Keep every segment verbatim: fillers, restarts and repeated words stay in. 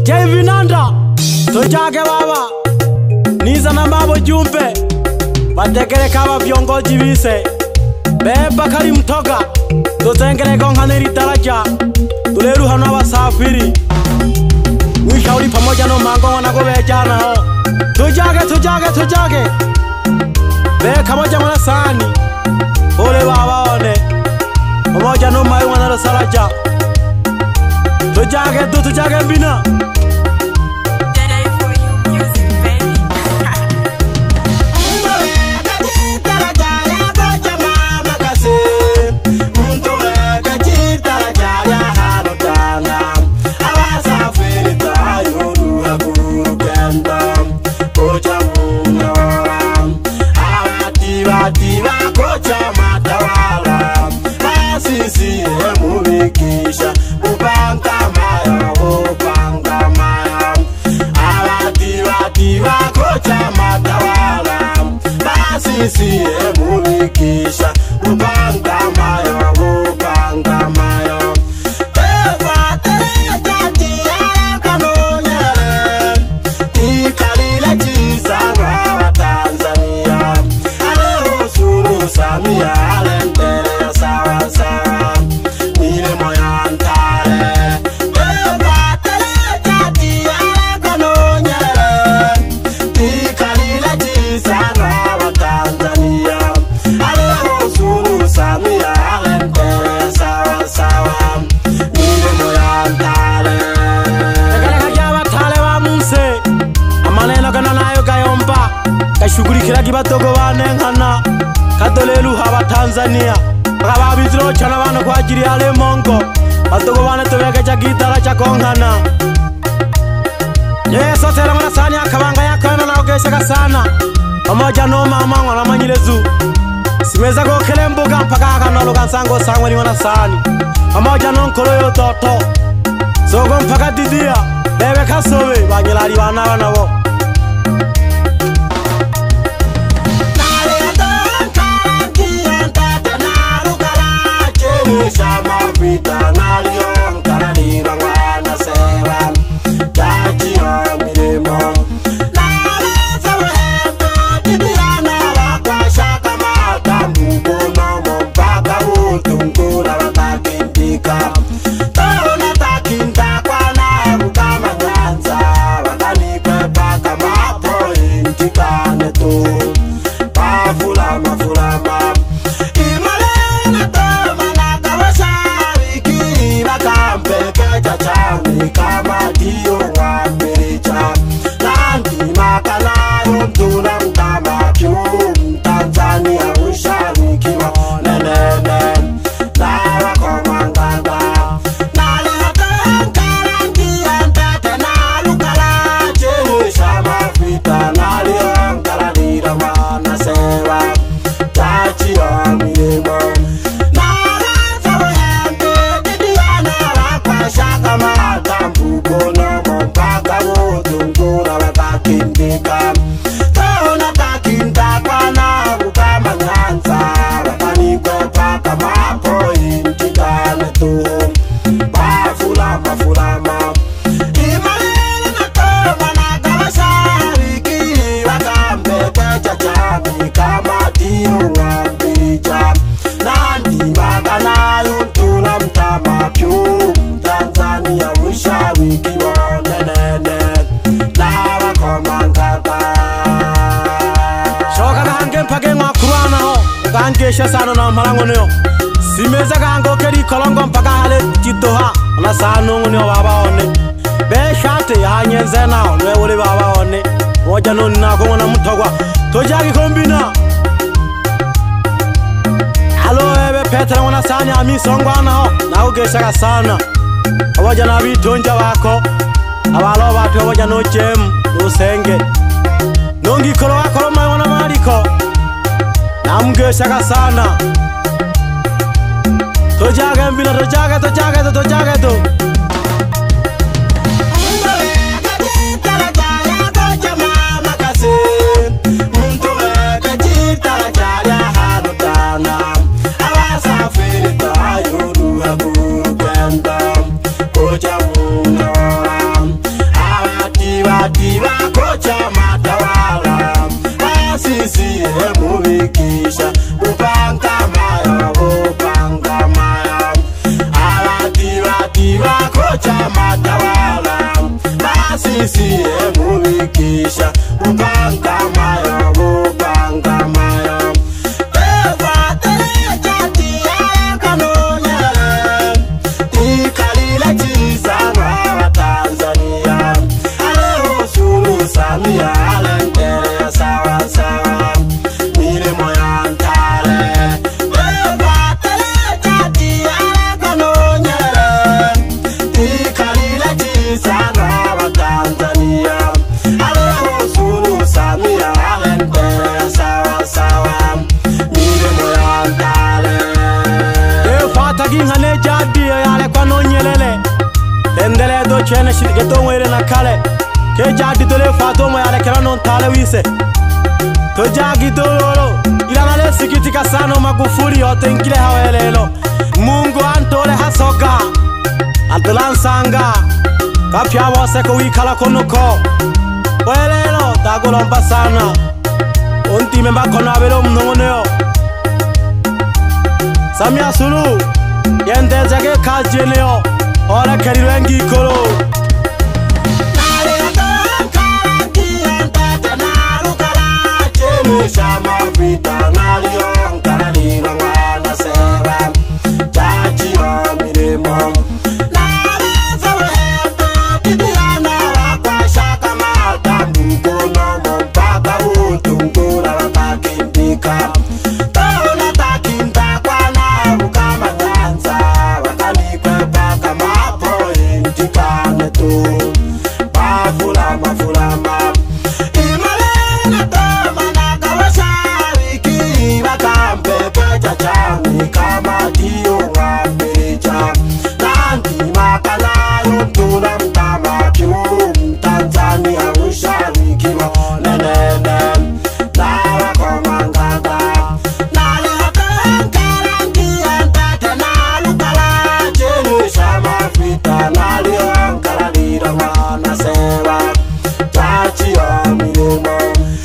Jevinanda tujage baba niza na mabo jumbe batekere kaba viongozi bise beba kali mtoka tuzengere gonganiri daraja tuleru hano wasafiri wishauri pamoja no mango wanagobejana ho tujage tujage tujage be kamoja mwana sani ole baba one pamoja no mayu wana saraja tujage tu tujage bina Sisi emulikisha upanga mayo upanga mayo Eva tereja tia kanonyele Ikalile chisanga wa Tanzania Ale usuru samia ale ntere sawa sawa Nile moyantale Eva tereja tia kanonyele Ikalile chisanga Tanzania, ale usuru samia ale ntere sawa sawa Nile moyantale Ekele kajaba tale wa muse amaneno kana nayo kayomba kashugurikira kibatogo banengana kadolelu haba Tanzania bakababiziro cyana bana kwagiri ale mongo batogo bane tobeke cha gitara cha kongana Yeso tera mwana sani akabanga yakana na ogeshaka sana pamoja no mama mwana manyilezu simeza ko kelembuga mpaka akanalo kansango sangwe ni mwana sani pamoja no nkolo yo toto sogo mpaka didia bebe kasobe banyelali bana bana bo Sama pita nalion karani rangwana sewa Tachi o milemo Kama dio wapericha Lanti makalayo mtuna mtama kimu Tanzania ushariki wa nenene Nawa komanganga Nalihata karangi antete nalukala Jehisha mafita nalion karanira wana sewa Tachi o milimo Kindika Taona takinta kwa na ukama nyanza Wakani kwa paka mapo intikane tu Pafulama fulama Imalini na toma na kawashariki Wakambe kecha chami kama tiyo wambicha Nandi wakana yuntula mtama kyu Tanzania ushariki wanenene Shoka gange mpake ngwakurana ho gangesha sana na malango nyo simeza gango keri kolongo mpaka hale titoha na sano nyo baba one be shate hanyenze na nwe uri baba one moja noni na ko na mutogwa tojagi kombina alo ebe petra wana sanya ami songwana ho na ugesha sana abaja na bitonja bako abalo batu abaja no jem usenge nongi kolo akolo mayona mariko namgesha sana tojage mbina tojage tojage tojage to Oja muna chene shirike tongwele na kale ke jadi tole fato mo yale kera non tale wise to jagi dololo ila le sikitika sana Magufuli yote ngile hawelelo Mungu antole hasoga antolansanga kapya wose ko wikala konuko welelo tagolomba sana ontime mbakona abelo mnongoneo Samia Suluhu yendeze ke kajeneo ora kerirwe ngikolo Shama vita nalion karalira wana sera Chachiro miremo Naleza wehete Tidiana wakwa shaka mata Mbukono mpaka utungura wakakimpika Tona takinta kwa na ukama nyanza Wakanikwepa kama po intikane tu Mafulama fulama Chami kama dio wapecha Nanti makalayo mtula mtama kiu Tanzania ushariki monenene Nawa komangata Nalihote nkarangi entete nalukala Chini shama fita nalionkala lira wana sewa Chachi ya milimo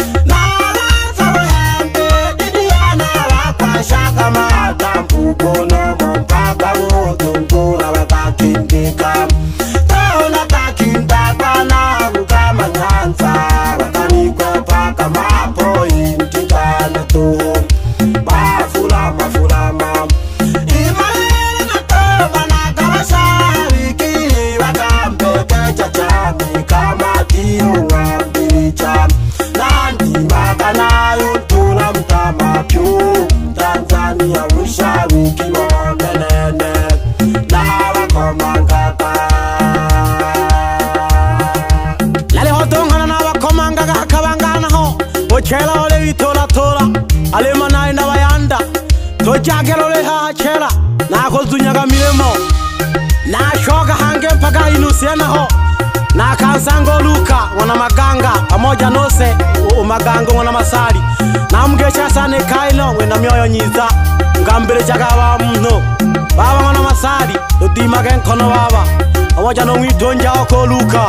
Shaka mata mpukono mpaka utungura wakakimpika Tona takinta pana kama nyanza Wakanikwepa kama po intikane tu Mafulama fulama Imalini na toma na kawashariki Wakampekecha chami kama dio wambiricha Nanti makanayo tula mtama kyu Tanzania ushariki monenene Nawa komangaka Lale hotongana nawa komangaka hakabangana ho Ochela ole vitola tola Ale manai na wayanda Tojagelo le hachela Na kozunyaga milemo Na shoga hange mpaka inusiena ho Na kansango luka wana maganga pamoja nose umagango wana masari Na mgesha sane kaino wena mioyo nyiza Ngambele chaga wa mno Baba wana masari Utimage nkono baba pamoja no mwitonja oko luka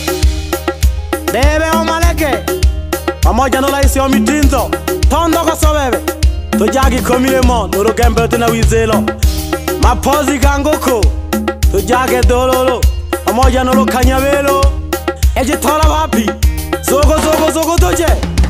Bebe omaleke pamoja no laisi o mitinzo Tondo koso bebe Tojagi komilemo Nuro gembe tena wizelo Mapozi gangoko Tojage dololo pamoja no kanyabelo Eje tola wapi Zogo zogo zogo doje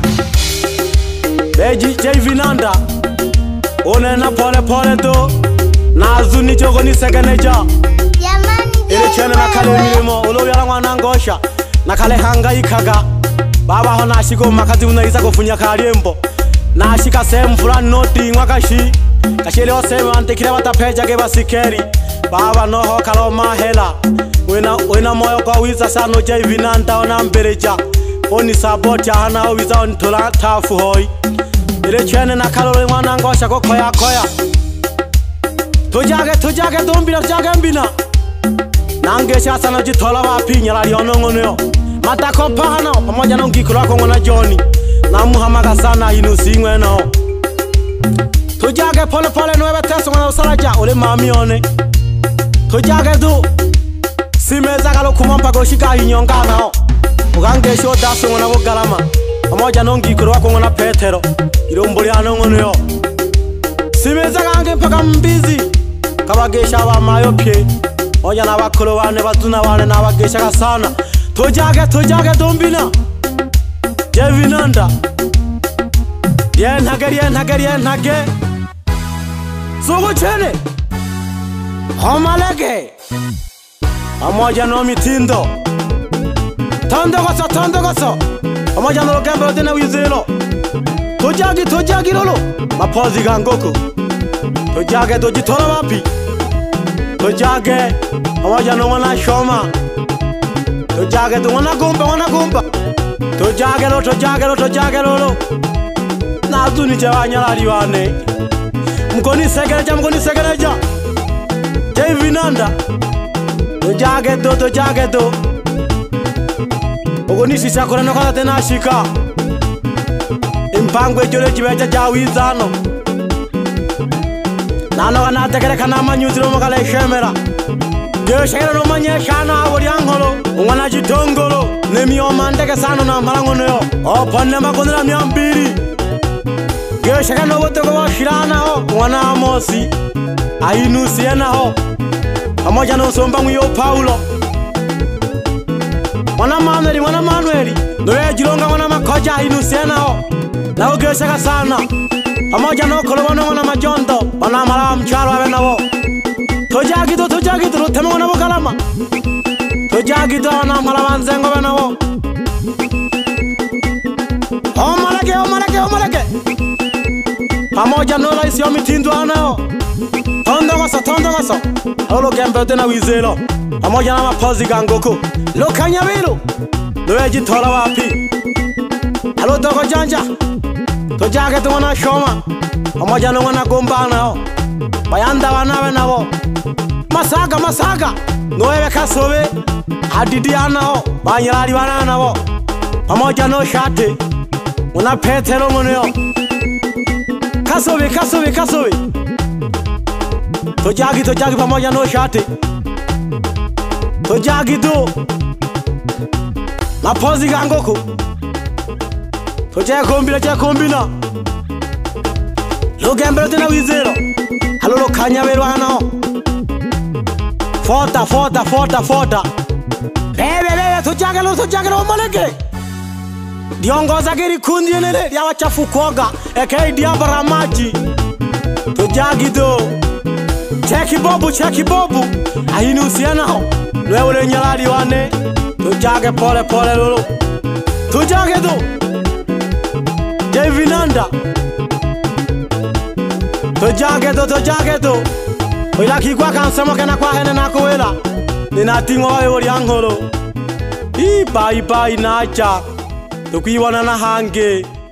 Beji Jevinanda One na pole pole do Na azuni chogo ni segeneja Ile chene na kale milimo Ulo yala wana ngosha Na kale hanga ikaga Baba hona ashiko makazi unaiza kufunya kariembo Na ashika sehemu fulani noti mwakashi Kashile oseme antekile watapeja geba sikeri Baba noho kaloma hela Wena, wena moyo kwa wiza sano Jevinanda ona mbereja Oni saboti ya hana wiza onitola tafu hoi Ile chene na kalole mwana ngosha ko koya koya Tujage tujage dombina tujage mbina Nangesha sana jitola wapi nyala lionongoneo Matako pahana pamoja na ngikula kongo na Johnny Na muhamaga sana inusingwe no Tujage pole pole nuwe teso mwana usalaja ule mamione Tujage du Simeza kalo kumampa goshika inyonga nao Ugangesho daso mwana bugalama pamoja na ngikula kongo na Petero Ilomboli anongoneo Simeza kange mpaka mbizi Kabagesha wa mayopye Oja na wakolo wane batuna wane na wagesha sana Tujage tujage dombina Jevinanda Yenhage yenhage yenhage Sogo chene Homalege Pamoja no mitindo Tondo goso tondo goso Pamoja no gembe odena wizelo Tujagi tujagi lolo Mapozi gangoko Tujage dojitola wapi Tujage pamoja no wana shoma Tujage tu wana gumba wana gumba Tujage lo tujage lo tujage lolo Na azuni chewanya lali wane Mkoni segereja mkoni segereja Jevinanda Tojage do, tojage do. Ogonisi sakura no kala tena shika. Impangwe jole chibecha cha wizano. Nano kana tekere kana manyuziro mokala shemera. Yo shekera no manye shana awori angolo. Ungana chitongolo. Nemi omandeke sano na marangono yo. Oponne makondera miambiri. Yo shekera no boto kwa shirana ho. Ungana amosi. Ainu siena ho. Pamoja na usomba mwiyo Paulo. Mwana Manueli, mwana Manueli. Noe jironga mwana makoja ainu siena ho. Na ugesheka sana. Pamoja na ukolobono mwana majondo. Wana mara mcharo wawe na wo. Tojagito, tojagito, ruteme mwana bukalama. Tojagito wana mara wanzengo wawe na wo. Omaleke, omaleke, omaleke. Pamoja nola isi omitindu wana ho. Tondo goso, tondo goso. Alo gembe na wizelo. Pamoja na mapozi gangoko. Lo kanyabiru. Noe jitola wapi. Alo dogo janja. Tojage tu wana shoma. Pamoja na wana gombana ho. Bayanda wanawe na wo. Masaga, masaga. Noe kasobe. Hadidi ana ho. Banyalari wana na wo. Pamoja no shate. Una petero moneo. Kasobe, kasobe, kasobe. Tojagi, tojagi pamoja no shate. Tojagi do. Mapozi gangoko. Tojagi kombina, tojagi kombina. Lo gembele tena wizero. Halo lo kanyabero hano. Fota, fota, fota, fota. Bebe, bebe, tojagi lo, tojagi lo maleke. Diongoza giri kundi enele. Diawa chafu koga. Eke diabara maji. Tojagi do. Cheki bobu, cheki bobu. Ahinu siena ho. Nwe ule nyalari wane. Tujage pole pole lolo. Tujage do. Devinanda. Tujage do, tujage do. Wila kikwa kansemo kena kwa hene na kuwela. Nina tingwa wae wali angolo. Iba iba inacha. Tukiwana na hange.